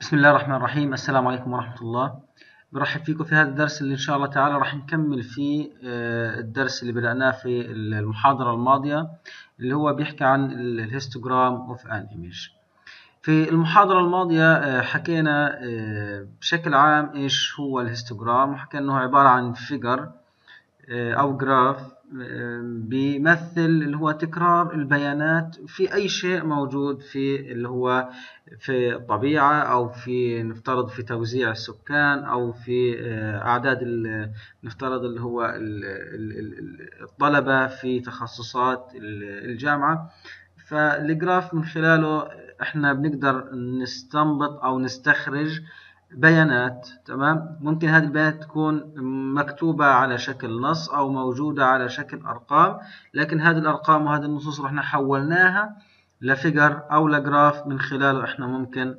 بسم الله الرحمن الرحيم. السلام عليكم ورحمة الله. برحب فيكم في هذا الدرس اللي إن شاء الله تعالى راح نكمل فيه الدرس اللي بدأناه في المحاضرة الماضية اللي هو بيحكي عن الهيستوجرام اوف ان ايمج. في المحاضرة الماضية حكينا بشكل عام ايش هو الهيستوجرام، وحكينا انه عبارة عن فيجر أو جراف بيمثل اللي هو تكرار البيانات في أي شيء موجود في اللي هو في الطبيعة، أو في نفترض في توزيع السكان، أو في أعداد نفترض اللي هو الطلبة في تخصصات الجامعة. فالجراف من خلاله احنا بنقدر نستنبط أو نستخرج بيانات. تمام، ممكن هذه البيانات تكون مكتوبة على شكل نص أو موجودة على شكل أرقام، لكن هذه الأرقام وهذه النصوص رحنا حولناها لفيجر أو لجراف. من خلاله احنا ممكن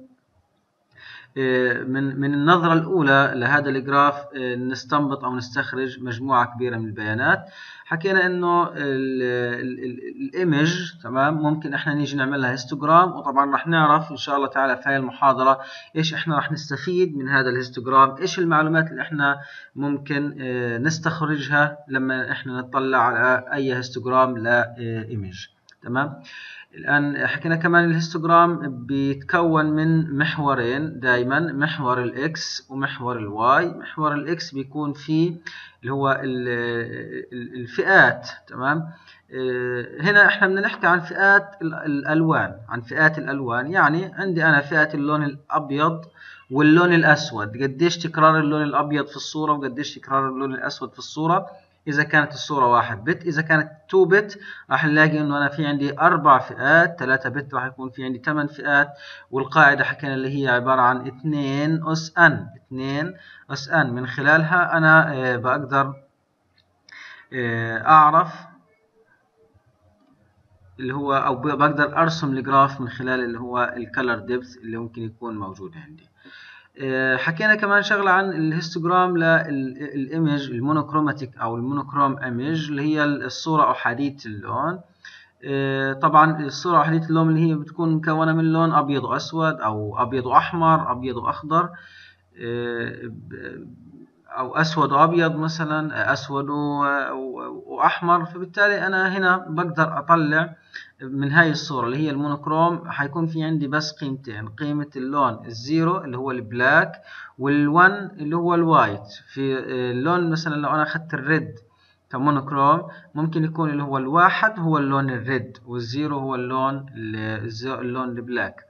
من النظرة الأولى لهذا الجراف نستنبط أو نستخرج مجموعة كبيرة من البيانات. حكينا إنه الإيمج تمام ممكن إحنا نيجي نعملها هيستوجرام، وطبعا راح نعرف إن شاء الله تعالى في هذه المحاضرة إيش إحنا راح نستفيد من هذا الهيستوجرام، إيش المعلومات اللي إحنا ممكن نستخرجها لما إحنا نطلع على أي هيستوجرام لإيمج. تمام. الآن حكينا كمان الهيستوجرام بيتكون من محورين دائما، محور الإكس ومحور الواي. محور الإكس بيكون فيه اللي هو الفئات. تمام. هنا احنا بدنا نحكي عن فئات الألوان، عن فئات الألوان. يعني عندي أنا فئة اللون الأبيض واللون الأسود، قديش تكرار اللون الأبيض في الصورة وقديش تكرار اللون الأسود في الصورة. إذا كانت الصورة 1 بت، إذا كانت 2 بت راح نلاقي إنه أنا في عندي 4 فئات، 3 بت راح يكون في عندي 8 فئات. والقاعدة حكينا اللي هي عبارة عن 2 أس n، 2 أس n. من خلالها أنا بقدر أعرف اللي هو أو بقدر أرسم الجراف من خلال اللي هو الكالر ديبث اللي ممكن يكون موجود عندي. حكينا كمان شغلة عن الهيستوجرام للإيمج المونوكروماتيك أو المونوكروم إيمج اللي هي الصورة أحادية اللون. طبعا الصورة أحادية اللون اللي هي بتكون مكونة من لون أبيض وأسود، أو أبيض وأحمر، أبيض وأخضر، أو أسود وأبيض مثلا، أسود وأحمر. فبالتالي أنا هنا بقدر أطلع من هاي الصورة اللي هي المونوكروم حيكون في عندي بس قيمتين، قيمة اللون الزيرو اللي هو البلاك، والون اللي هو الوايت. في اللون مثلا لو أنا أخذت الريد كمونوكروم ممكن يكون اللي هو الواحد هو اللون الريد، والزيرو هو اللون البلاك.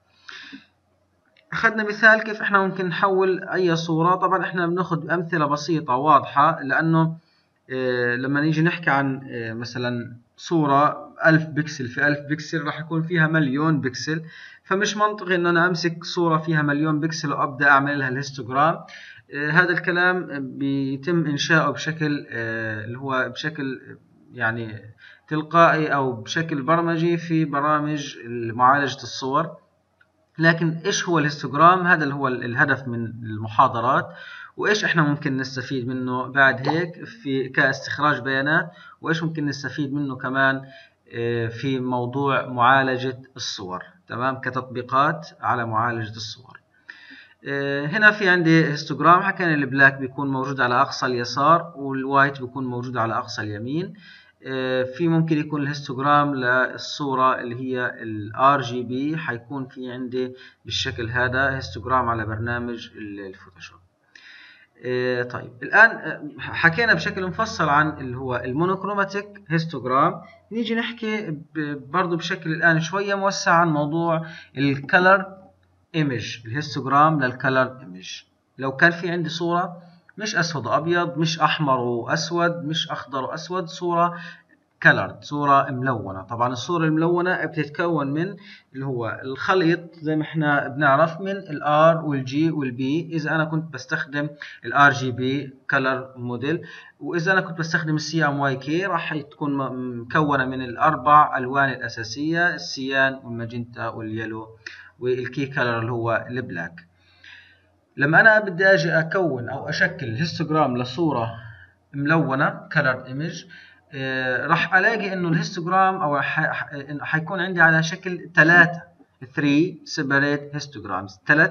أخذنا مثال كيف إحنا ممكن نحول أي صورة. طبعا إحنا بناخد أمثلة بسيطة واضحة، لأنه لما نيجي نحكي عن مثلا صورة 1000 بكسل في 1000 بكسل راح يكون فيها مليون بكسل، فمش منطقي إنه أنا أمسك صورة فيها مليون بكسل وأبدأ أعمل لها الهيستوجرام. هذا الكلام بيتم إنشاؤه بشكل اللي هو بشكل يعني تلقائي أو بشكل برمجي في برامج معالجة الصور. لكن إيش هو الهيستوجرام؟ هذا اللي هو الهدف من المحاضرات، وإيش إحنا ممكن نستفيد منه بعد هيك في كاستخراج بيانات، وإيش ممكن نستفيد منه كمان في موضوع معالجة الصور. تمام، كتطبيقات على معالجة الصور. هنا في عندي هيستوجرام. حكينا البلاك بيكون موجود على أقصى اليسار، والوايت بيكون موجود على أقصى اليمين. في ممكن يكون الهيستوجرام للصورة اللي هي RGB، حيكون في عندي بالشكل هذا هيستوجرام على برنامج الفوتوشوب. طيب الآن حكينا بشكل مفصل عن اللي هو المونوكروماتيك هيستوجرام. نيجي نحكي برضو بشكل الآن شوية موسع عن موضوع الكالر ايمج، الهيستوجرام للكالر ايمج. لو كان في عندي صورة مش أسود وأبيض، مش أحمر وأسود، مش أخضر وأسود، صورة كالرد، صورة ملونة. طبعا الصورة الملونة بتتكون من اللي هو الخليط زي ما احنا بنعرف من الار والجي والبي. اذا انا كنت بستخدم الار جي بي كلر موديل، واذا انا كنت بستخدم السي ام واي كي راح تكون مكونة من الاربع الوان الاساسية، السيان والماجنتا واليلو والكي كلر اللي هو البلاك. لما انا بدي اجي اكون او اشكل هيستوجرام لصورة ملونة كلر ايمج، راح الاقي انه الهيستوجرام او حيكون عندي على شكل 3 separate histograms، 3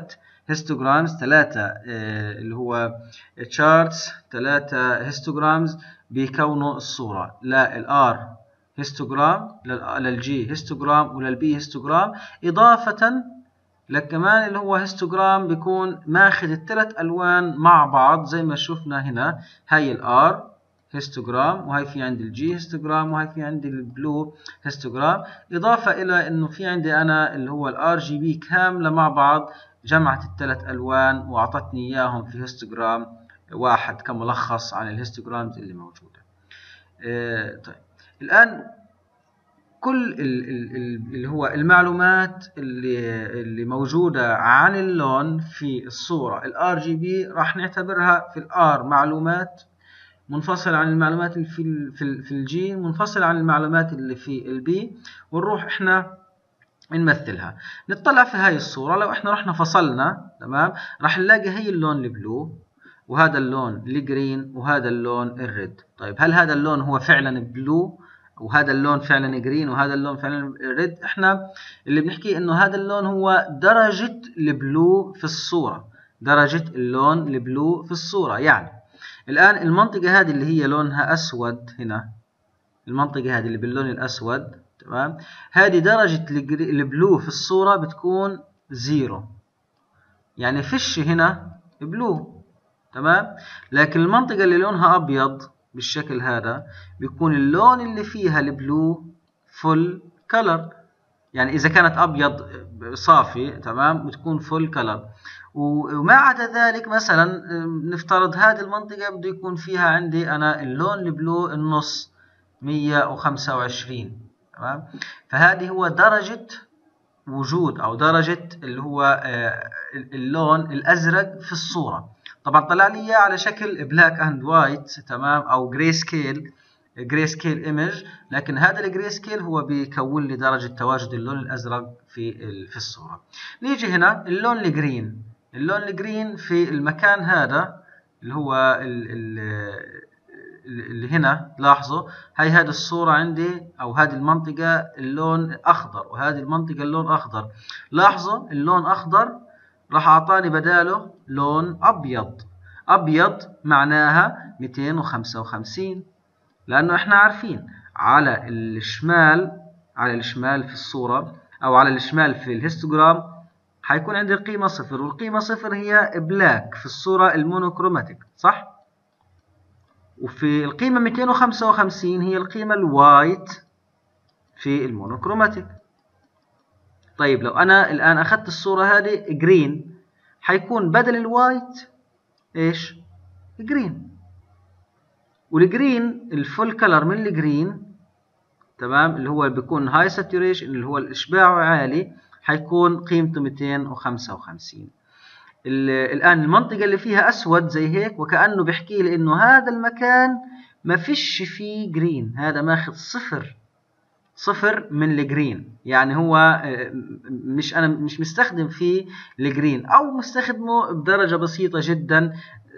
هيستوجرامز، 3 اللي هو تشارتس، 3 هيستوجرامز بيكونوا الصورة. لا الار هيستوجرام، للجي هيستوجرام، وللبي هيستوجرام، إضافة لكمان اللي هو هيستوجرام بيكون ماخذ الثلاث ألوان مع بعض زي ما شفنا هنا. هاي الار هيستوجرام، وهي في عندي الجي هيستوجرام، وهي في عندي البلو هيستوجرام، إضافة إلى إنه في عندي أنا اللي هو الار جي بي كاملة مع بعض، جمعت الثلاث ألوان وأعطتني إياهم في هيستوجرام واحد كملخص عن الهيستوجرامز اللي موجودة. طيب الآن كل اللي هو المعلومات اللي موجودة عن اللون في الصورة الار جي بي راح نعتبرها في الار معلومات منفصلة عن المعلومات اللي في الجي، منفصلة عن المعلومات اللي في البي، ونروح احنا نمثلها. نطلع في هاي الصورة، لو احنا رحنا فصلنا تمام راح نلاقي هي اللون البلو، وهذا اللون الجرين، وهذا اللون الريد. طيب هل هذا اللون هو فعلا بلو، وهذا اللون فعلا جرين، وهذا اللون فعلا ريد؟ احنا اللي بنحكي انه هذا اللون هو درجة البلو في الصورة، درجة اللون البلو في الصورة. يعني الآن المنطقة هذه اللي هي لونها أسود هنا، المنطقة هذه اللي باللون الأسود تمام، هذه درجة البلو في الصورة بتكون 0، يعني فيش هنا بلو تمام. لكن المنطقة اللي لونها أبيض بالشكل هذا بيكون اللون اللي فيها البلو فول كلر، يعني إذا كانت أبيض صافي تمام بتكون فول كلر. وما عدا ذلك مثلا نفترض هذه المنطقة بده يكون فيها عندي أنا اللون البلو النص 125 تمام، فهذه هو درجة وجود أو درجة اللي هو اللون الأزرق في الصورة. طبعا طلع لي إياه على شكل بلاك أند وايت تمام، أو جراي سكيل ايمج، لكن هذا الجراي سكيل هو بيكون لي درجة تواجد اللون الأزرق في الصورة. نيجي هنا اللون الجرين، اللون الجرين في المكان هذا اللي هو اللي هنا لاحظوا هذه الصورة عندي أو هذه المنطقة اللون أخضر، وهذه المنطقة اللون أخضر. لاحظوا اللون أخضر راح أعطاني بداله لون أبيض، أبيض معناها 255، لأنه إحنا عارفين على الشمال في الصورة أو على الشمال في الهيستوجرام حيكون عندي القيمة 0، والقيمة 0 هي بلاك في الصورة المونوكروماتيك صح؟ وفي القيمة 255 هي القيمة الوايت في المونوكروماتيك. طيب لو أنا الآن أخذت الصورة هذه جرين حيكون بدل الوايت إيش؟ جرين، والجرين الفول كلر من الجرين تمام اللي هو بيكون هاي ساتوريشن اللي هو الإشباع عالي، حيكون قيمته 255. الآن المنطقة اللي فيها أسود زي هيك وكأنه بيحكي لي إنه هذا المكان ما فيش فيه جرين، هذا ماخذ 0 من الجرين، يعني هو أنا مش مستخدم فيه الجرين أو مستخدمه بدرجة بسيطة جدا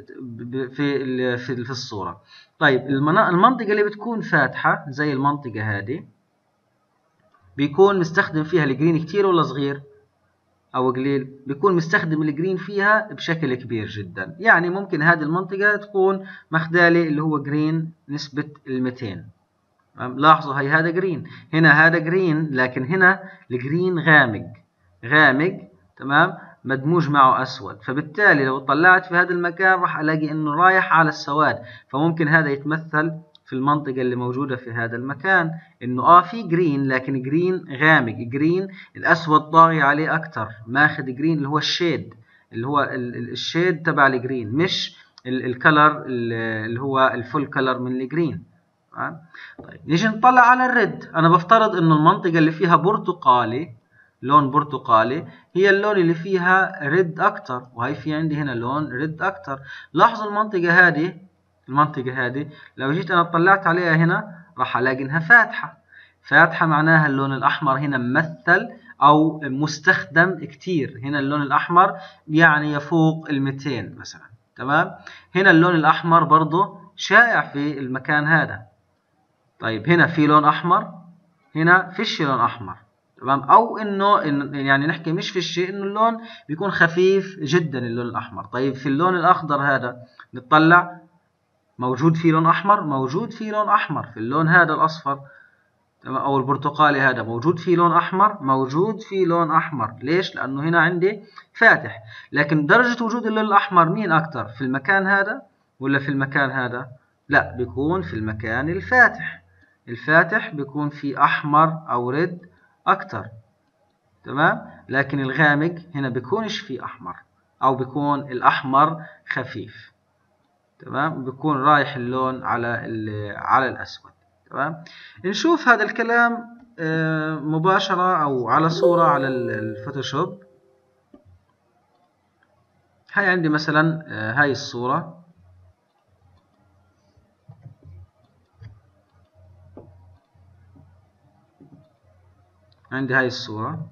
في الصورة. طيب المنطقة اللي بتكون فاتحة زي المنطقة هذه بيكون مستخدم فيها الجرين كتير ولا صغير أو قليل؟ بيكون مستخدم الجرين فيها بشكل كبير جدا، يعني ممكن هذه المنطقة تكون مخدالي اللي هو جرين نسبة 200. لاحظوا هي هذا جرين، هنا هذا جرين، لكن هنا الجرين غامق تمام مدموج معه أسود، فبالتالي لو طلعت في هذا المكان راح ألاقي إنه رايح على السواد، فممكن هذا يتمثل في المنطقة اللي موجودة في هذا المكان إنه في جرين لكن جرين غامق، جرين الأسود طاغي عليه أكتر، ماخذ جرين اللي هو الشيد، اللي هو الشيد تبع الجرين مش الكلر اللي هو الفول كلر من الجرين. طيب نيجي نطلع على الريد، أنا بفترض إنه المنطقة اللي فيها برتقالي لون برتقالي هي اللون اللي فيها ريد أكتر، وهي في عندي هنا لون ريد أكتر. لاحظوا المنطقة هذه لو جيت أنا طلعت عليها هنا راح ألاقي إنها فاتحة معناها اللون الأحمر هنا ممثل أو مستخدم كتير، هنا اللون الأحمر يعني يفوق 200 مثلا تمام. هنا اللون الأحمر برضو شائع في المكان هذا. طيب هنا في لون أحمر، هنا فيش لون أحمر تمام، او انه يعني نحكي مش في الشيء، انه اللون بيكون خفيف جدا اللون الاحمر. طيب في اللون الاخضر هذا نطلع، موجود فيه لون احمر، موجود فيه لون احمر في اللون هذا الاصفر، تمام، او البرتقالي هذا موجود فيه لون احمر، موجود فيه لون احمر. ليش؟ لانه هنا عندي فاتح. لكن درجة وجود اللون الاحمر مين اكتر، في المكان هذا ولا في المكان هذا؟ لا، بيكون في المكان الفاتح. الفاتح بيكون فيه احمر او ريد اكتر، تمام. لكن الغامق هنا بيكونش فيه احمر، او بيكون الاحمر خفيف، تمام، بيكون رايح اللون على الاسود، تمام. نشوف هذا الكلام مباشرة او على صورة على الفوتوشوب. هاي عندي مثلا هاي الصورة، عندي هاي الصورة،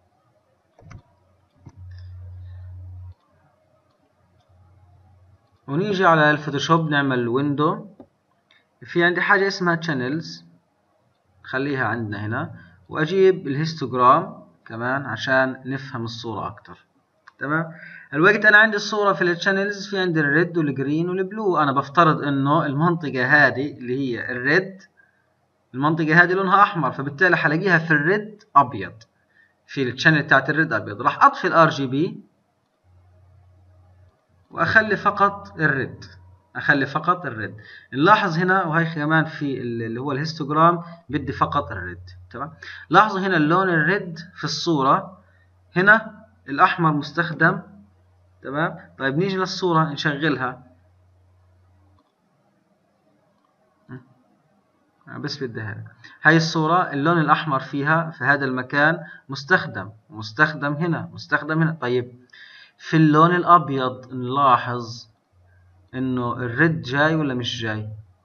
ونيجي على الفوتوشوب نعمل ويندو. في عندي حاجة اسمها channels، خليها عندنا هنا، واجيب الهيستوجرام كمان عشان نفهم الصورة اكتر، تمام. الوقت انا عندي الصورة في الشانلز، في عندي الريد والجرين والبلو. انا بفترض انه المنطقة هذه اللي هي الريد، المنطقة هذه لونها احمر، فبالتالي حلاقيها في الريد ابيض، في الشانل بتاعت الريد ابيض. راح اطفي الار جي بي واخلي فقط الريد، اخلي فقط الريد. نلاحظ هنا، وهي كمان في اللي هو الهيستوجرام بدي فقط الريد، تمام. لاحظوا هنا اللون الريد في الصورة، هنا الاحمر مستخدم، تمام. طيب نيجي للصورة نشغلها، بس بدي هاي الصورة اللون الأحمر فيها في هذا المكان مستخدم، مستخدم هنا، مستخدم هنا. طيب في اللون الأبيض نلاحظ إنه الريد جاي ولا مش جاي؟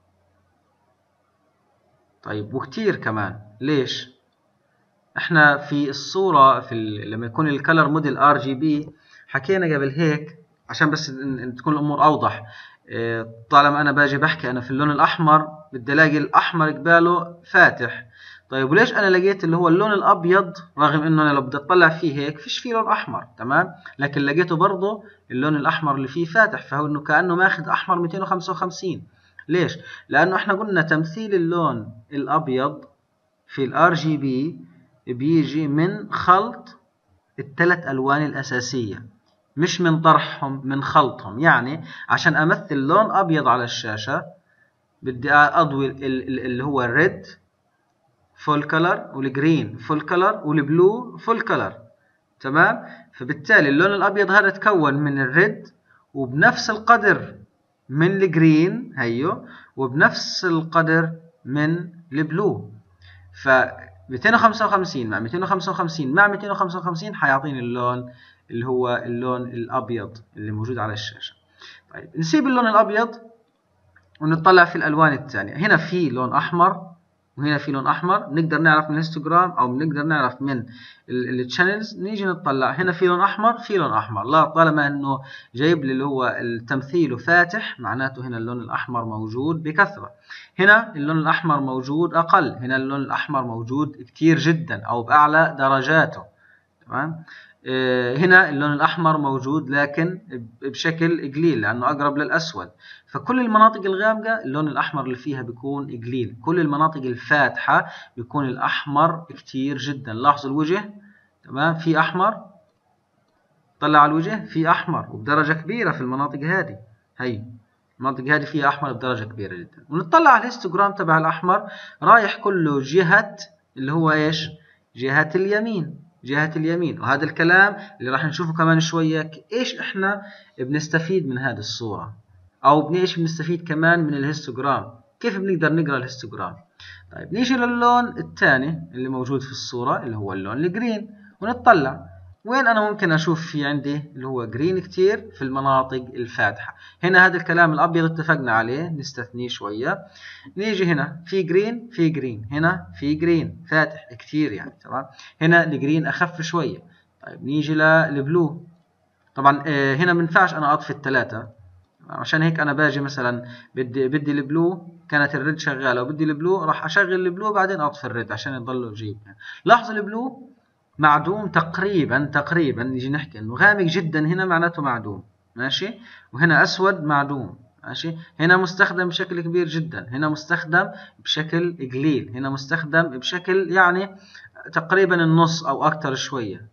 طيب وكتير كمان. ليش؟ إحنا في الصورة لما يكون الكلر موديل RGB حكينا قبل هيك، عشان بس تكون الأمور أوضح. طالما أنا باجي بحكي أنا في اللون الأحمر بدي ألاقي الأحمر قباله فاتح. طيب وليش أنا لقيت اللي هو اللون الأبيض، رغم إنه أنا لو بدي أطلع فيه هيك فيش فيه لون أحمر، تمام، لكن لقيته برضه اللون الأحمر اللي فيه فاتح، فهو إنه كأنه ماخذ أحمر 255. ليش؟ لأنه إحنا قلنا تمثيل اللون الأبيض في الRGB بيجي من خلط الثلاث ألوان الأساسية، مش من طرحهم، من خلطهم. يعني عشان أمثل لون أبيض على الشاشة بدي أضوي اللي هو الريد فول كلر، والجرين فول كلر، والبلو فول كلر، تمام. فبالتالي اللون الأبيض هذا تكون من الريد، وبنفس القدر من الجرين هيو، وبنفس القدر من البلو. ف 255 مع 255 مع 255 حيعطيني اللون اللي هو اللون الأبيض اللي موجود على الشاشة. طيب نسيب اللون الأبيض ونطلع في الألوان الثانية. هنا في لون أحمر وهنا في لون أحمر، نقدر نعرف من الهيستوجرام أو نقدر نعرف من الشانلز. نيجي نطلع هنا في لون أحمر، في لون أحمر، لا طالما إنه جايب لي اللي هو التمثيل فاتح، معناته هنا اللون الأحمر موجود بكثرة. هنا اللون الأحمر موجود أقل، هنا اللون الأحمر موجود كتير جدا أو بأعلى درجاته، تمام. هنا اللون الأحمر موجود لكن بشكل قليل لأنه أقرب للأسود. فكل المناطق الغامقة اللون الأحمر اللي فيها بيكون قليل، كل المناطق الفاتحة بيكون الأحمر كتير جدا. لاحظوا الوجه، تمام، في أحمر، طلع على الوجه في أحمر وبدرجة كبيرة في المناطق هذه. هي المناطق هذه فيها أحمر بدرجة كبيرة جدا. ونطلع على الهيستوجرام تبع الأحمر، رايح كله جهة اللي هو إيش؟ جهة اليمين، جهة اليمين. وهذا الكلام اللي راح نشوفه كمان شوية، إيش إحنا بنستفيد من هذه الصورة، أو إيش بنستفيد كمان من الهيستوجرام، كيف بنقدر نقرأ الهيستوجرام. طيب نيجي للون الثاني اللي موجود في الصورة اللي هو اللون الجرين، ونطلع وين أنا ممكن أشوف في عندي اللي هو جرين كتير في المناطق الفاتحة. هنا هذا الكلام الأبيض اتفقنا عليه، نستثنيه شوية. نيجي هنا في جرين، في جرين، هنا في جرين فاتح كتير يعني، تمام. هنا الجرين أخف شوية. طيب نيجي للبلو. طبعا هنا منفعش أنا أطفي الثلاثة، عشان هيك أنا باجي مثلا بدي البلو كانت الريد شغاله وبدي البلو، راح اشغل البلو بعدين اطفي الريد عشان يضل يجيب. لاحظوا البلو معدوم تقريبا نيجي نحكي انه غامق جدا هنا معناته معدوم، ماشي، وهنا اسود معدوم، ماشي، هنا مستخدم بشكل كبير جدا، هنا مستخدم بشكل قليل، هنا مستخدم بشكل يعني تقريبا النص او اكتر شويه.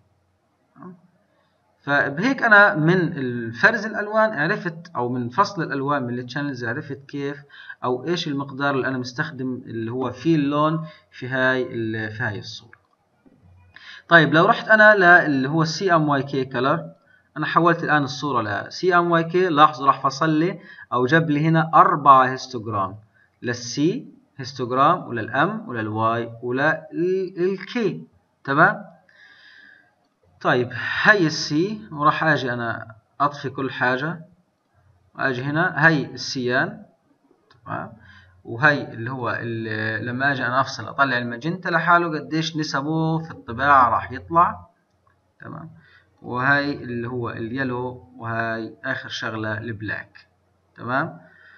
فبهيك انا من الفرز الالوان عرفت، او من فصل الالوان من التشانلز عرفت كيف او ايش المقدار اللي انا مستخدم اللي هو فيه اللون في هاي الصوره. طيب لو رحت انا اللي هو CMYK color، انا حولت الان الصوره ل CMYK، لاحظوا راح فصل لي او جاب لي هنا 4 هيستوجرام، للسي هيستوجرام وللام وللواي وللكي، تمام. طيب هي السي، وراح اجي انا اطفي كل حاجه واجي هنا، هي السيان، تمام، وهي اللي هو لما اجي انا افصل اطلع الماجنتا لحاله قديش نسبه في الطباعه راح يطلع، تمام، وهي اللي هو اليلو، وهي اخر شغله البلاك، تمام.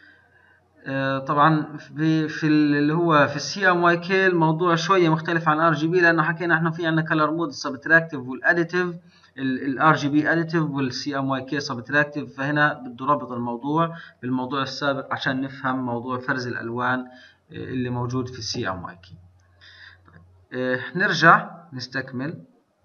طبعا في اللي هو في CMYK الموضوع شويه مختلف عن RGB، لانه حكينا احنا في عندنا كلر مود سبتراكتيف والاديتيف، الRGB اديتيف والCMYK سبتراكتيف، فهنا بده ربط الموضوع بالموضوع السابق عشان نفهم موضوع فرز الالوان اللي موجود في CMYK. نرجع نستكمل،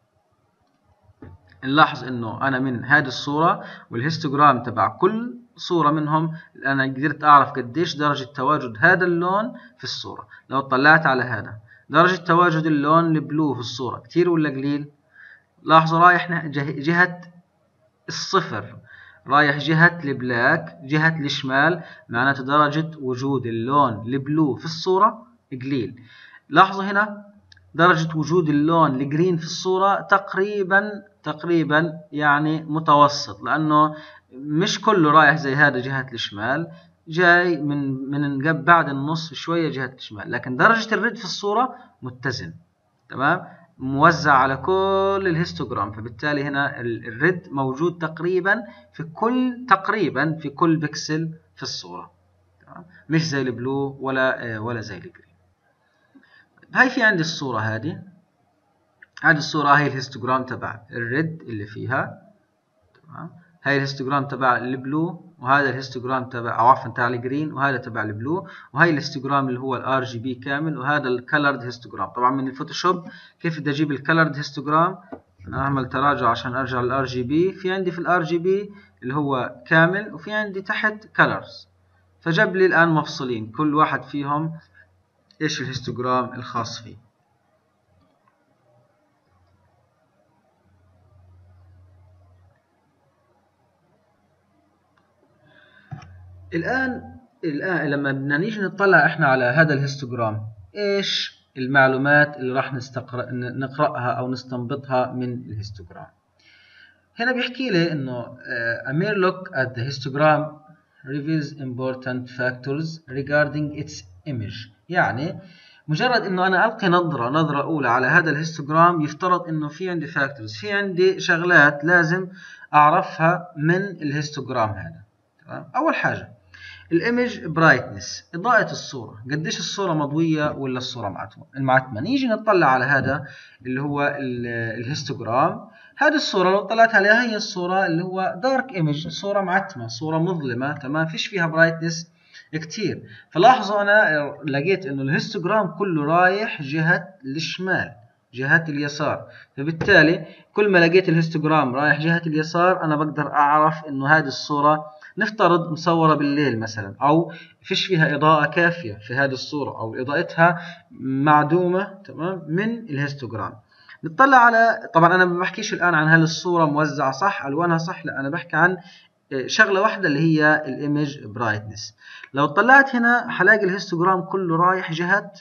نلاحظ انه انا من هذه الصوره والهيستوجرام تبع كل صوره منهم انا قدرت اعرف قديش درجه تواجد هذا اللون في الصوره. لو طلعت على هذا، درجه تواجد اللون البلو في الصوره كتير ولا قليل؟ لاحظوا رايح جهه الصفر، رايح جهه البلاك، جهه الشمال، معناته درجه وجود اللون البلو في الصوره قليل. لاحظوا هنا درجة وجود اللون الجرين في الصورة تقريبا يعني متوسط، لأنه مش كله رايح زي هذا جهة الشمال، جاي من بعد النص شوية جهة الشمال، لكن درجة الريد في الصورة متزن، تمام، موزع على كل الهيستوجرام، فبالتالي هنا الريد موجود تقريبا في كل بكسل في الصورة، تمام؟ مش زي البلو ولا زي الجرين. هاي في عندي الصورة هذه الصورة، هاي الهيستوجرام تبع الريد اللي فيها، تمام، هاي الهيستوجرام تبع البلو، وهذا الهيستوجرام تبع او عفوا تبع الجرين، وهذا تبع البلو، وهي الهيستوجرام اللي هو الRGB كامل، وهذا الكالرد هيستوجرام. طبعا من الفوتوشوب كيف بدي اجيب الكالرد هيستوجرام؟ انا اعمل تراجع عشان ارجع للRGB. في عندي في الRGB اللي هو كامل، وفي عندي تحت كالرز، فجاب لي الان مفصولين كل واحد فيهم ايش الهيستوجرام الخاص فيه. الآن لما بدنا نيجي نطلع احنا على هذا الهيستوجرام، ايش المعلومات اللي راح نقرأها او نستنبطها من الهيستوجرام؟ هنا بيحكي لي انه a mere look at the histogram reveals important factors regarding its image. يعني مجرد انه انا القي نظرة اولى على هذا الهيستوجرام، يفترض انه في عندي فاكتورز، في عندي شغلات لازم اعرفها من الهيستوجرام هذا، تمام. اول حاجة الايمج برايتنس، اضاءة الصورة، قديش الصورة مضوية ولا الصورة معتمة. نيجي نطلع على هذا اللي هو الهيستوجرام. هذه الصورة لو طلعت عليها هي الصورة اللي هو دارك ايمج، صورة معتمة، صورة مظلمة، تمام، فيش فيها برايتنس كتير. فلاحظوا انا لقيت انه الهيستوجرام كله رايح جهة الشمال، جهة اليسار، فبالتالي كل ما لقيت الهيستوجرام رايح جهة اليسار انا بقدر اعرف انه هذه الصورة نفترض مصورة بالليل مثلا، او فيش فيها اضاءة كافية في هذه الصورة، او اضاءتها معدومة، تمام، من الهيستوجرام. نطلع على، طبعا انا ما بحكيش الان عن هل الصورة موزعة صح، الوانها صح، لا، انا بحكي عن شغلة واحدة اللي هي الايمج برايتنس. لو طلعت هنا حلاقي الهيستوجرام كله رايح جهة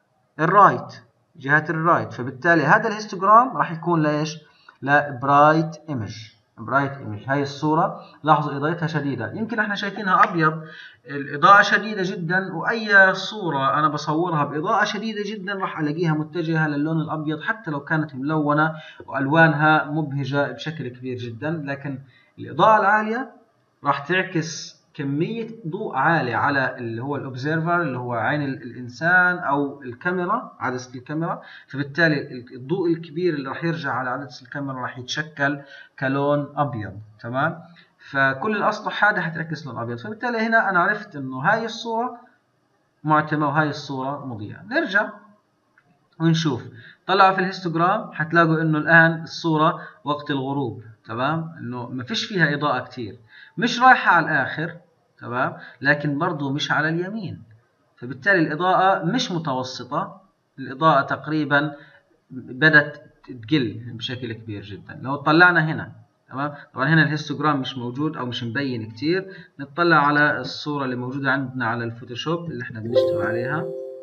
الرايت، فبالتالي هذا الهيستوجرام راح يكون ليش؟ لبرايت ايمج. هاي الصورة لاحظوا اضاءتها شديدة، يمكن احنا شايفينها ابيض، الاضاءة شديدة جدا، واي صورة انا بصورها باضاءة شديدة جدا راح الاقيها متجهة للون الابيض حتى لو كانت ملونة والوانها مبهجة بشكل كبير جدا، لكن الاضاءة العالية راح تعكس كمية ضوء عالية على اللي هو الأوبزرفر اللي هو عين الإنسان أو الكاميرا، عدسة الكاميرا، فبالتالي الضوء الكبير اللي راح يرجع على عدسة الكاميرا راح يتشكل كلون أبيض. تمام؟ فكل الأسطح هذا حتعكس لون أبيض، فبالتالي هنا أنا عرفت إنه هاي الصورة معتمة وهاي الصورة مضيئة. نرجع ونشوف، طلعوا في الهيستوجرام حتلاقوا إنه الآن الصورة وقت الغروب. تمام؟ إنه ما فيش فيها إضاءة كتير، مش رايحة على الآخر. تمام؟ لكن برضو مش على اليمين، فبالتالي الإضاءة مش متوسطة، الإضاءة تقريبا بدأت تقل بشكل كبير جدا. لو طلعنا هنا، تمام، طبعا هنا الهيستوجرام مش موجود أو مش مبين كتير، نطلع على الصورة اللي موجودة عندنا على الفوتوشوب اللي احنا بنشتغل عليها.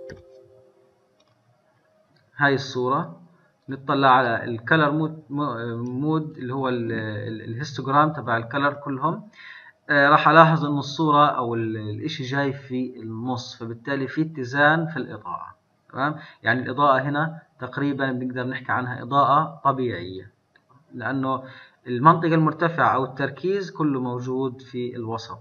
هاي الصورة نطلع على الكلر مود اللي هو الهيستوجرام تبع الكلر كلهم. راح الاحظ انه الصورة او الاشي جاي في النص، فبالتالي في اتزان في الاضاءة. تمام؟ يعني الاضاءة هنا تقريبا بنقدر نحكي عنها اضاءة طبيعية، لانه المنطقة المرتفعة او التركيز كله موجود في الوسط.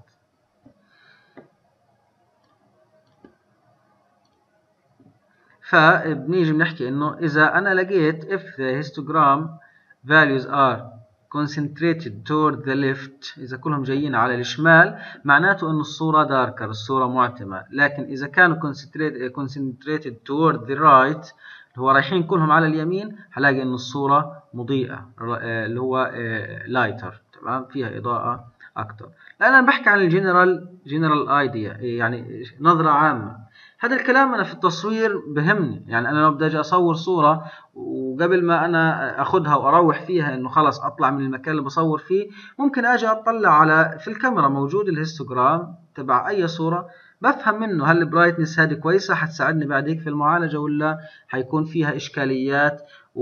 فبنيجي بنحكي انه اذا انا لقيت if the histogram values are concentrated toward the left، اذا كلهم جايين على الشمال معناته انه الصورة داركر، الصورة معتمة. لكن اذا كانوا concentrated toward the right اللي هو رايحين كلهم على اليمين، هلاقي انه الصورة مضيئة اللي هو lighter. تمام؟ فيها اضاءة اكتر. لان انا بحكي عن الجنرال ايديا، يعني نظرة عامة. هذا الكلام أنا في التصوير بهمني، يعني أنا لو بدي أجي أصور صورة وقبل ما أنا أخذها وأروح فيها إنه خلاص أطلع من المكان اللي بصور فيه، ممكن أجي أطلع على في الكاميرا موجود الهيستوجرام تبع أي صورة، بفهم منه هل البرايتنس هذه كويسة حتساعدني بعديك في المعالجة ولا حيكون فيها إشكاليات،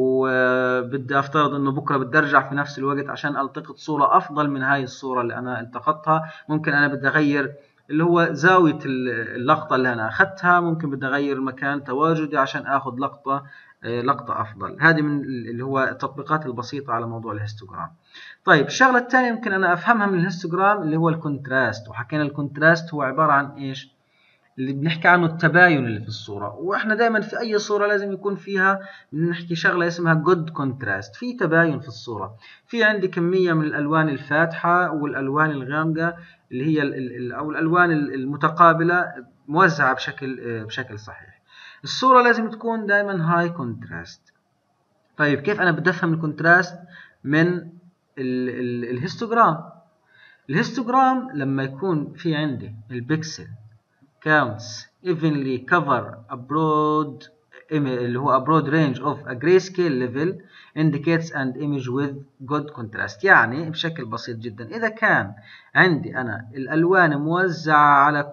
وبدي أفترض إنه بكرة بدي أرجع في نفس الوقت عشان ألتقط صورة أفضل من هاي الصورة اللي أنا التقطتها. ممكن أنا بدي أغير اللي هو زاوية اللقطة اللي أنا أخذتها، ممكن بدي أغير مكان تواجدي عشان أخذ لقطة أفضل. هذه من اللي هو التطبيقات البسيطة على موضوع الهيستوجرام. طيب الشغلة الثانية ممكن أنا أفهمها من الهيستوجرام اللي هو الكونتراست، وحكينا الكونتراست هو عبارة عن إيش؟ اللي بنحكي عنه التباين اللي في الصورة. وإحنا دائما في أي صورة لازم يكون فيها بنحكي شغلة اسمها جود كونتراست، في تباين في الصورة. في عندي كمية من الألوان الفاتحة والألوان الغامقة اللي هي أو الألوان المتقابلة موزعة بشكل صحيح. الصورة لازم تكون دائما هاي كونتراست. طيب كيف أنا بدي أفهم الكونتراست؟ من الهيستوجرام. الهيستوجرام لما يكون في عندي البكسل counts evenly cover a broad اللي هو a broad range of a grayscale level indicates an image with good contrast. يعني بشكل بسيط جدا، إذا كان عندي أنا الألوان موزعة على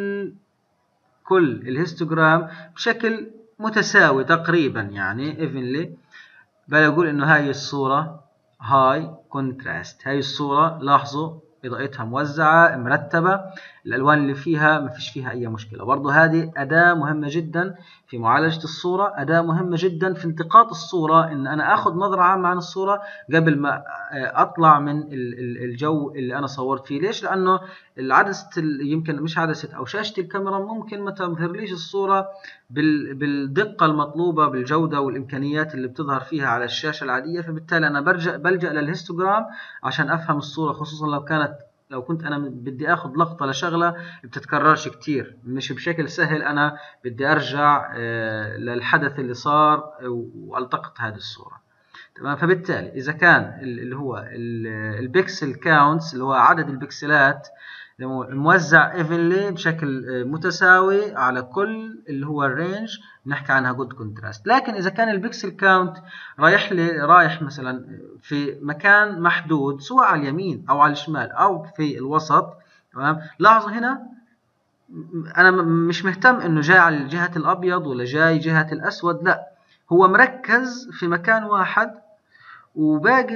كل الهيستوجرام بشكل متساوي تقريبا، يعني evenly، بقول إنه هاي الصورة high contrast. هاي الصورة لاحظوا إضاءتها موزعة مرتبة، الألوان اللي فيها ما فيش فيها أي مشكلة. برضو هذه أداة مهمة جدا في معالجة الصورة، أداة مهمة جدا في التقاط الصورة، إن أنا أخذ نظرة عامة عن الصورة قبل ما أطلع من الجو اللي أنا صورت فيه. ليش؟ لأنه العدسة يمكن مش عدسة أو شاشة الكاميرا ممكن ما تظهرليش الصورة بالدقة المطلوبة بالجودة والإمكانيات اللي بتظهر فيها على الشاشة العادية. فبالتالي أنا بلجأ للهيستوجرام عشان أفهم الصورة، خصوصا لو كنت أنا بدي أخذ لقطة لشغلة بتتكررش كتير، مش بشكل سهل أنا بدي أرجع للحدث اللي صار والتقط هذه الصورة. تمام؟ فبالتالي إذا كان اللي هو البكسل كاونتس اللي هو عدد البكسلات موزع ايفنلي بشكل متساوي على كل اللي هو الرينج، بنحكي عنها جود كونتراست. لكن اذا كان البكسل كاونت رايح مثلا في مكان محدود سواء على اليمين او على الشمال او في الوسط، تمام، لاحظوا هنا انا مش مهتم انه جاي على جهة الابيض ولا جاي جهة الاسود، لا، هو مركز في مكان واحد، وباقي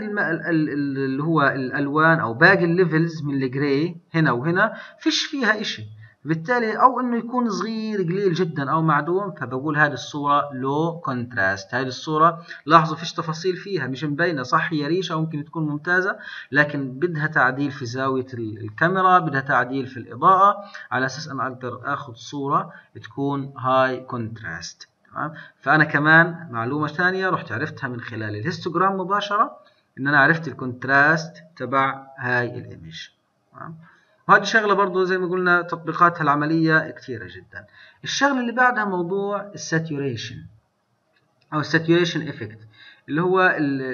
اللي هو الالوان او باقي الليفلز من الجراي هنا وهنا فيش فيها اشي. بالتالي أو إنه يكون صغير قليل جدا أو معدوم، فبقول هذه الصورة لو كونتراست. هذه الصورة لاحظوا فيش تفاصيل فيها، مش مبينة، صح هي ريشة ممكن تكون ممتازة، لكن بدها تعديل في زاوية الكاميرا، بدها تعديل في الإضاءة، على أساس أنا أقدر أخذ صورة تكون هاي كونتراست. تمام. فأنا كمان معلومة ثانية رحت عرفتها من خلال الهيستوجرام مباشرة، إن أنا عرفت الكونتراست تبع هاي الإيمج. تمام. وهذه شغلة برضو زي ما قلنا تطبيقاتها العملية كثيرة جدا. الشغلة اللي بعدها موضوع الساتوريشن أو الساتوريشن إفكت، اللي هو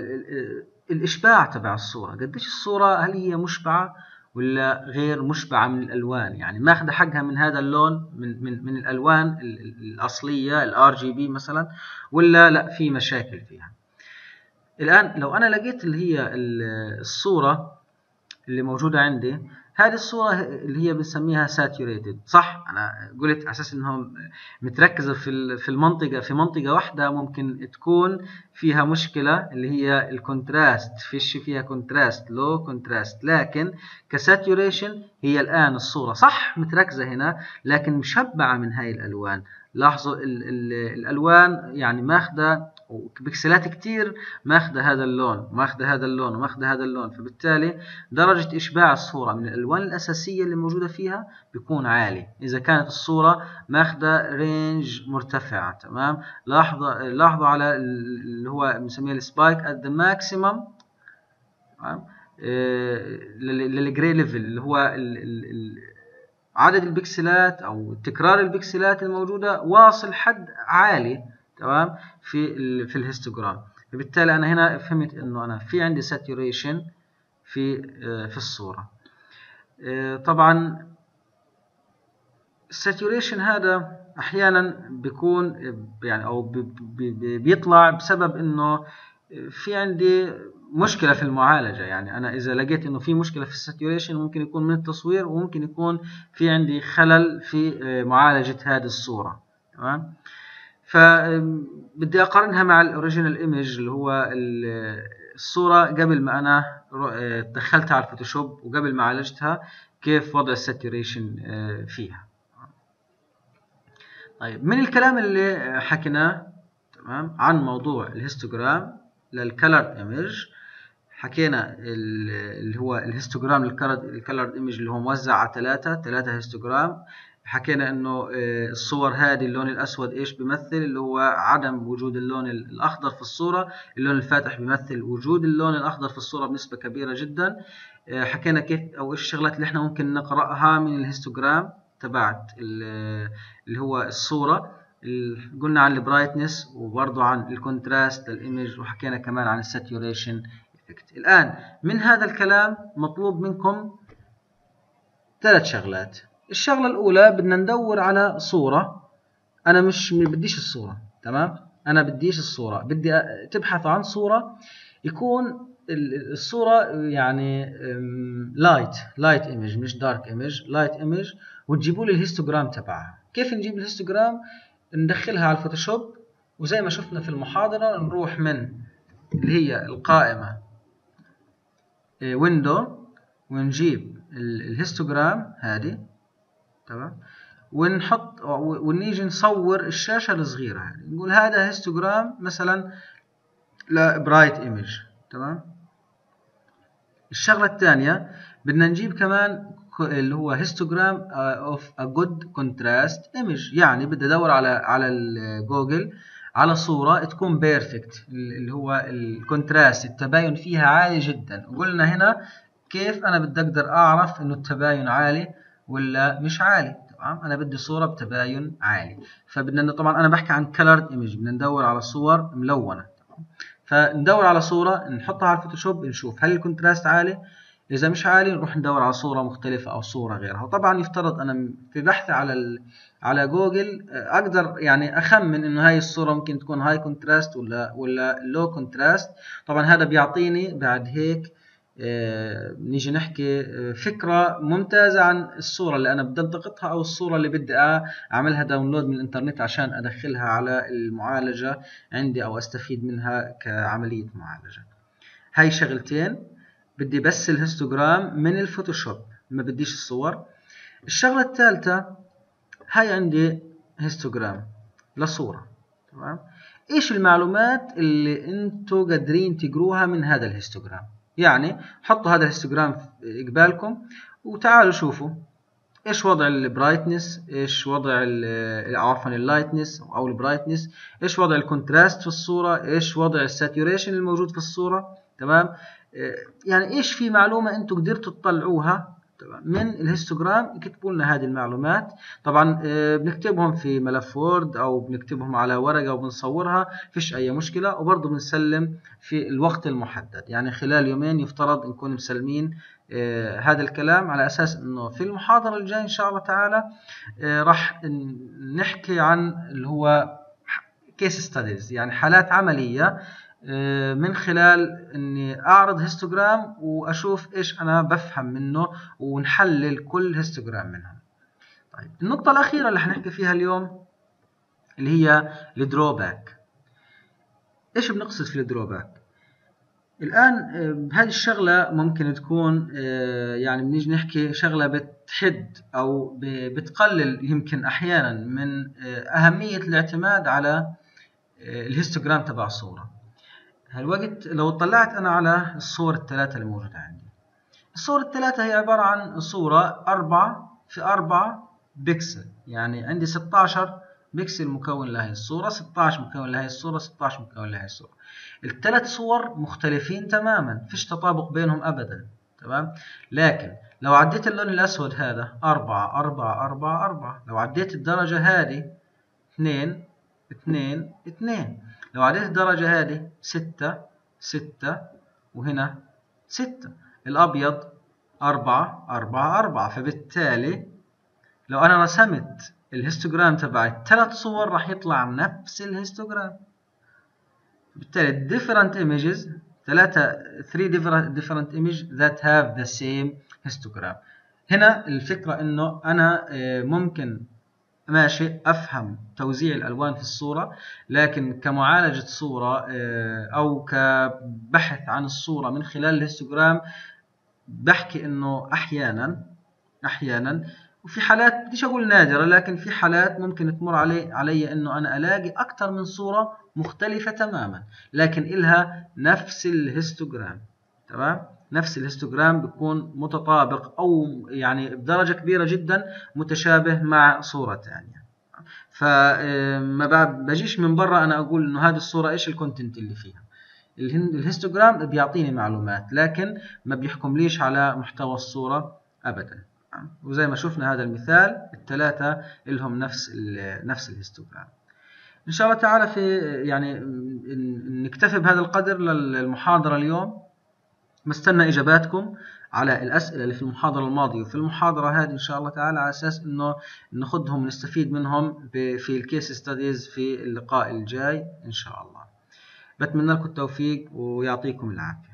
الإشباع تبع الصورة. قديش الصورة، هل هي مشبعة ولا غير مشبعة من الألوان، يعني ماخذة حقها من هذا اللون من الألوان الأصلية الRGB مثلا، ولا لا في مشاكل فيها. الآن لو أنا لقيت اللي هي الصورة اللي موجودة عندي، هذه الصورة اللي هي بنسميها ساتوريتد، صح؟ أنا قلت على أساس إنهم متركزة في المنطقة، في منطقة واحدة ممكن تكون فيها مشكلة اللي هي الكونتراست، فيش فيها كونتراست، لو كونتراست، لكن كساتوريشن هي الآن الصورة صح متركزة هنا، لكن مشبعة من هاي الألوان. لاحظوا الألوان يعني ماخذة بكسلات كتير، ماخذة هذا اللون، ماخذة هذا اللون، وماخذة هذا اللون، فبالتالي درجة إشباع الصورة من الألوان الأساسية اللي موجودة فيها بيكون عالي إذا كانت الصورة ماخذة رينج مرتفع. تمام. لاحظوا على اللي هو بنسميه السبايك at the maximum، تمام، للجري ليفل، اللي هو عدد البكسلات أو تكرار البكسلات الموجودة واصل حد عالي. تمام. في الهيستوجرام. فبالتالي أنا هنا فهمت إنه أنا في عندي ساتوريشن في الصورة. طبعا الساتوريشن هذا أحيانا بيكون يعني أو بيطلع بسبب إنه في عندي مشكلة في المعالجة. يعني أنا إذا لقيت إنه في مشكلة في الساتوريشن ممكن يكون من التصوير، وممكن يكون في عندي خلل في معالجة هذه الصورة. تمام. فبدي أقارنها مع الأوريجينال إيمج، اللي هو الصورة قبل ما أنا دخلتها على الفوتوشوب وقبل ما عالجتها، كيف وضع الساتوريشن فيها. طيب، من الكلام اللي حكيناه تمام عن موضوع الهيستوجرام للكالر ايمج، حكينا اللي هو الهيستوجرام للكالر ايمج اللي هو موزع على ثلاثة هيستوجرام. حكينا انه الصور هذه اللون الاسود ايش بيمثل، اللي هو عدم وجود اللون الاخضر في الصورة. اللون الفاتح بيمثل وجود اللون الاخضر في الصورة بنسبة كبيرة جدا. حكينا كيف او ايش الشغلات اللي احنا ممكن نقرأها من الهيستوجرام تبعت اللي هو الصورة. قلنا عن البرايتنس وبرضه عن الكونتراست للايمج، وحكينا كمان عن الساتوريشن افكت. الان من هذا الكلام مطلوب منكم 3 شغلات. الشغلة الأولى بدنا ندور على صورة. أنا مش بديش الصورة، تمام؟ أنا بديش الصورة، بدي تبحث عن صورة يكون الصورة يعني لايت ايمج، مش دارك ايمج، لايت ايمج، وتجيبوا لي الهيستوجرام تبعها. كيف نجيب الهيستوجرام؟ ندخلها على الفوتوشوب، وزي ما شفنا في المحاضرة نروح من اللي هي القائمة ويندو، ونجيب الهيستوجرام هذه، تمام، ونحط ونيجي نصور الشاشة الصغيرة هذه، نقول هذا هيستوجرام مثلا لبرايت ايمج. تمام. الشغلة الثانية بدنا نجيب كمان اللي هو هيستوجرام اوف ا جود كونتراست ايمج، يعني بدي ادور على الجوجل على صورة تكون بيرفكت، اللي هو الكونتراست التباين فيها عالي جدا. وقلنا هنا كيف انا بدي اقدر اعرف انه التباين عالي ولا مش عالي. تمام. انا بدي صورة بتباين عالي، فبدنا طبعا انا بحكي عن كلرد ايمج، بدنا ندور على صور ملونة. فندور على صورة نحطها على الفوتوشوب، نشوف هل الكونتراست عالي. إذا مش عالي نروح ندور على صورة مختلفة أو صورة غيرها. وطبعا يفترض أنا في بحثي على جوجل أقدر يعني أخمن إنه هاي الصورة ممكن تكون هاي كونتراست ولا لو كونتراست. طبعا هذا بيعطيني بعد هيك نيجي نحكي فكرة ممتازة عن الصورة اللي أنا بدي التقطها، أو الصورة اللي بدي أعملها داونلود من الإنترنت عشان أدخلها على المعالجة عندي أو أستفيد منها كعملية معالجة. هاي شغلتين، بدي بس الهيستوجرام من الفوتوشوب، ما بديش الصور. الشغلة الثالثة هاي عندي هيستوجرام لصورة. تمام. ايش المعلومات اللي انتوا قادرين تقروها من هذا الهيستوجرام؟ يعني حطوا هذا الهيستوجرام في قبالكم وتعالوا شوفوا ايش وضع البرايتنس، ايش وضع عفوا اللايتنس او البرايتنس، ايش وضع الكونتراست في الصورة، ايش وضع الساتوريشن الموجود في الصورة. تمام. يعني ايش في معلومة انتوا قدرتوا تطلعوها من الهيستوجرام، اكتبوا لنا هذه المعلومات. طبعا بنكتبهم في ملف وورد او بنكتبهم على ورقة وبنصورها، فيش اي مشكلة. وبرضه بنسلم في الوقت المحدد، يعني خلال يومين يفترض نكون مسلمين هذا الكلام، على اساس انه في المحاضرة الجاية ان شاء الله تعالى راح نحكي عن اللي هو كيس ستاديز، يعني حالات عملية من خلال اني اعرض هيستوجرام واشوف ايش انا بفهم منه ونحلل كل هيستوجرام منهم. طيب النقطة الأخيرة اللي حنحكي فيها اليوم اللي هي الدروباك. ايش بنقصد في الدروباك؟ الآن هذه الشغلة ممكن تكون يعني بنيجي نحكي شغلة بتحد أو بتقلل يمكن أحيانا من أهمية الاعتماد على الهيستوجرام تبع الصورة. هالوقت لو اطلعت أنا على الصور الثلاثة اللي موجودة عندي، الصور الثلاثة هي عبارة عن صورة 4 في 4 بكسل، يعني عندي 16 بكسل مكون لهي الصورة، 16 مكون لهي الصورة، 16 مكون لهي الصورة. الثلاث صور مختلفين تماما، فيش تطابق بينهم أبدا. تمام. لكن لو عديت اللون الأسود هذا 4 4 4 4، لو عديت الدرجة هذه 2 2 2، لو عديت الدرجة هذه 6 6 وهنا 6، الأبيض 4 4 4. فبالتالي لو أنا رسمت الهيستوجرام تبعي 3 صور راح يطلع نفس الهيستوجرام. بالتالي different images 3 different images that have the same histogram. هنا الفكرة إنه أنا ممكن ماشي أفهم توزيع الألوان في الصورة، لكن كمعالجة صورة أو كبحث عن الصورة من خلال الهيستوجرام بحكي إنه أحيانا وفي حالات بديش أقول نادرة، لكن في حالات ممكن تمر علي إنه أنا ألاقي أكثر من صورة مختلفة تماما لكن إلها نفس الهيستوجرام. تمام. نفس الهيستوجرام بيكون متطابق أو يعني بدرجة كبيرة جدا متشابه مع صورة ثانية. فما بجيش من برا أنا أقول إنه هذه الصورة إيش الكونتنت اللي فيها. الهيستوجرام بيعطيني معلومات لكن ما بيحكم ليش على محتوى الصورة أبدا. وزي ما شفنا هذا المثال الثلاثة لهم نفس الهيستوجرام. إن شاء الله تعالى في يعني نكتفي بهذا القدر للمحاضرة اليوم. مستنى إجاباتكم على الأسئلة اللي في المحاضرة الماضية وفي المحاضرة هذه إن شاء الله تعالى، على أساس إنه ناخذهم ونستفيد منهم في الكيس ستاديز في اللقاء الجاي إن شاء الله. بتمنى لكم التوفيق ويعطيكم العافية.